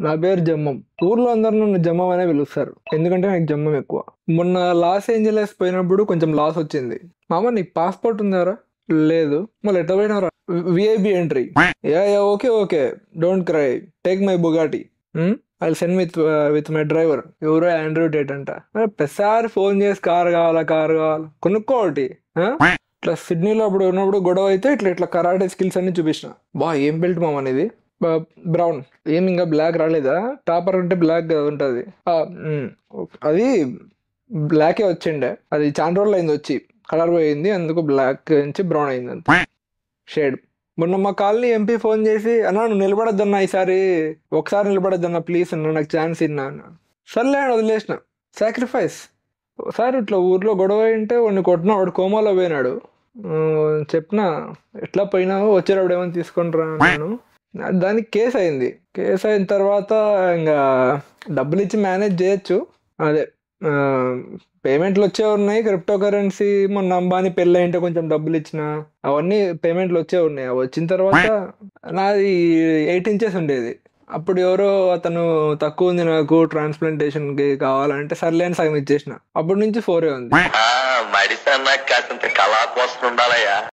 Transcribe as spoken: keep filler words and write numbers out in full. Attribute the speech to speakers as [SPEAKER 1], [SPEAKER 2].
[SPEAKER 1] నా పేరు జమ్మం. ఊర్లో అందరూ నన్ను జమ్మం అనే పిలుస్తారు, ఎందుకంటే నాకు జమ్మం ఎక్కువ. మొన్న లాస్ ఏంజలస్ పోయినప్పుడు కొంచెం లాస్ వచ్చింది. మామ నీకు పాస్పోర్ట్ ఉందారా? లేదు. మళ్ళీ ఎట్లా పోయినారా? VIP entry. Yeah yeah okay okay, don't cry, take my Bugatti, I send with with my driver. ఎవరో ఆండ్రూ టేట్ అంట. ప్రతిసారి ఫోన్ చేసి కారు కావాలా కారు కావాలా, కొనుక్కోటి. ఇట్లా సిడ్నీలో అప్పుడు ఉన్నప్పుడు గొడవ అయితే ఇట్లా ఇట్లా కరాటే స్కిల్స్ అన్ని చూపించిన. బా ఏం బెల్ట్ మామ అనేది? బ్రౌన్. ఏమి ఇంకా బ్లాక్ రాలేదా? టాపర్ అంటే బ్లాక్ కదా ఉంటుంది. అది బ్లాకే వచ్చిండే, అది చాలా రోజులు అయింది వచ్చి, కలర్ పోయింది, అందుకు బ్లాక్ నుంచి బ్రౌన్ అయింది అంత షేడ్. మొన్న మా కాలనీ ఎంపీ ఫోన్ చేసి, అన్నా నువ్వు నిలబడద్దన్నా ఈసారి, ఒకసారి నిలబడద్దన్నా ప్లీజ్ అన్నా, నాకు ఛాన్స్ ఇన్నా అన్నా. సర్లే అని వదిలేసిన. సాక్రిఫైస్. ఒకసారి ఇట్లా ఊర్లో గొడవ అయింటే వాడిని కొట్టినా, వాడు కోమాలో పోయినాడు. చెప్పిన ఎట్లా పోయినావు, వచ్చేటప్పుడు ఏమైనా తీసుకొని రా అన్నాను. దానికి కేసు అయింది. కేసు అయిన తర్వాత ఇంకా డబ్బులు ఇచ్చి మేనేజ్ చేయొచ్చు. అదే పేమెంట్లు వచ్చే ఉన్నాయి. క్రిప్టో కరెన్సీ మొన్న అంబానీ పెళ్ళి అయింటే కొంచెం డబ్బులు ఇచ్చిన, అవన్నీ పేమెంట్లు వచ్చే ఉన్నాయి. అవి వచ్చిన తర్వాత నాది ఎయిట్ ఇంచెస్ ఉండేది. అప్పుడు ఎవరో అతను తక్కువ ఉంది నాకు ట్రాన్స్ప్లాంటేషన్ కి కావాలంటే సర్లే అని సగం ఇచ్చేసిన. అప్పటి నుంచి ఫోరే ఉంది.